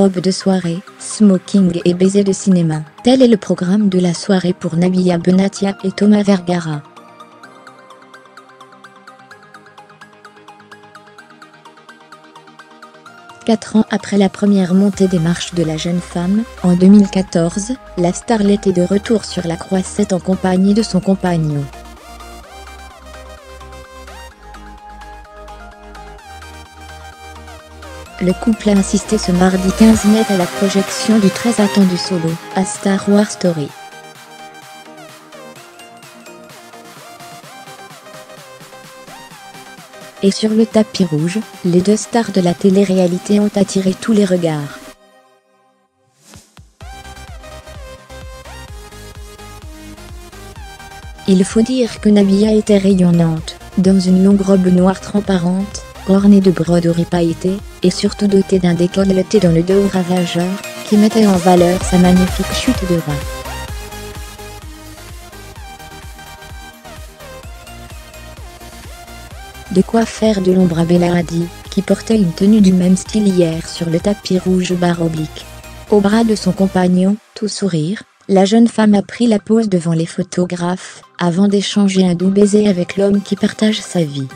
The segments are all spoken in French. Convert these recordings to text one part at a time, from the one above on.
robe de soirée, smoking et baiser de cinéma. Tel est le programme de la soirée pour Nabila Benatia et Thomas Vergara. Quatre ans après la première montée des marches de la jeune femme, en 2014, la starlet est de retour sur la croisette en compagnie de son compagnon. Le couple a assisté ce mardi 15 mai à la projection du très attendu solo, A Star Wars Story. Et sur le tapis rouge, les deux stars de la télé-réalité ont attiré tous les regards. Il faut dire que Nabila était rayonnante, dans une longue robe noire transparente, ornée de broderies pailletées, et surtout dotée d'un décolleté dans le dos ravageur, qui mettait en valeur sa magnifique chute de rein. De quoi faire de l'ombre à Bella Hadid, qui portait une tenue du même style hier sur le tapis rouge /oblique. Au bras de son compagnon, tout sourire, la jeune femme a pris la pose devant les photographes, avant d'échanger un doux baiser avec l'homme qui partage sa vie.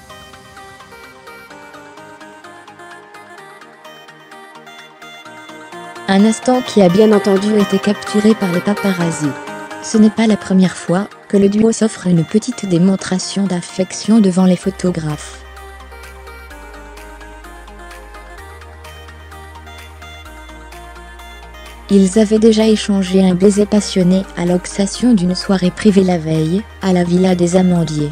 Un instant qui a bien entendu été capturé par les paparazzis. Ce n'est pas la première fois que le duo s'offre une petite démonstration d'affection devant les photographes. Ils avaient déjà échangé un baiser passionné à l'occasion d'une soirée privée la veille, à la Villa des Amandiers.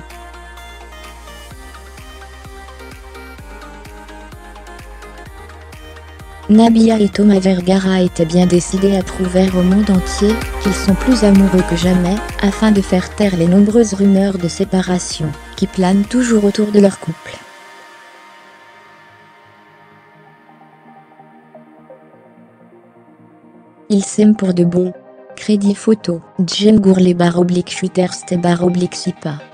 Nabila et Thomas Vergara étaient bien décidés à prouver au monde entier qu'ils sont plus amoureux que jamais, afin de faire taire les nombreuses rumeurs de séparation, qui planent toujours autour de leur couple. Ils s'aiment pour de bon. Crédit photo, Jem Gourlet /Schutterste /Sipa.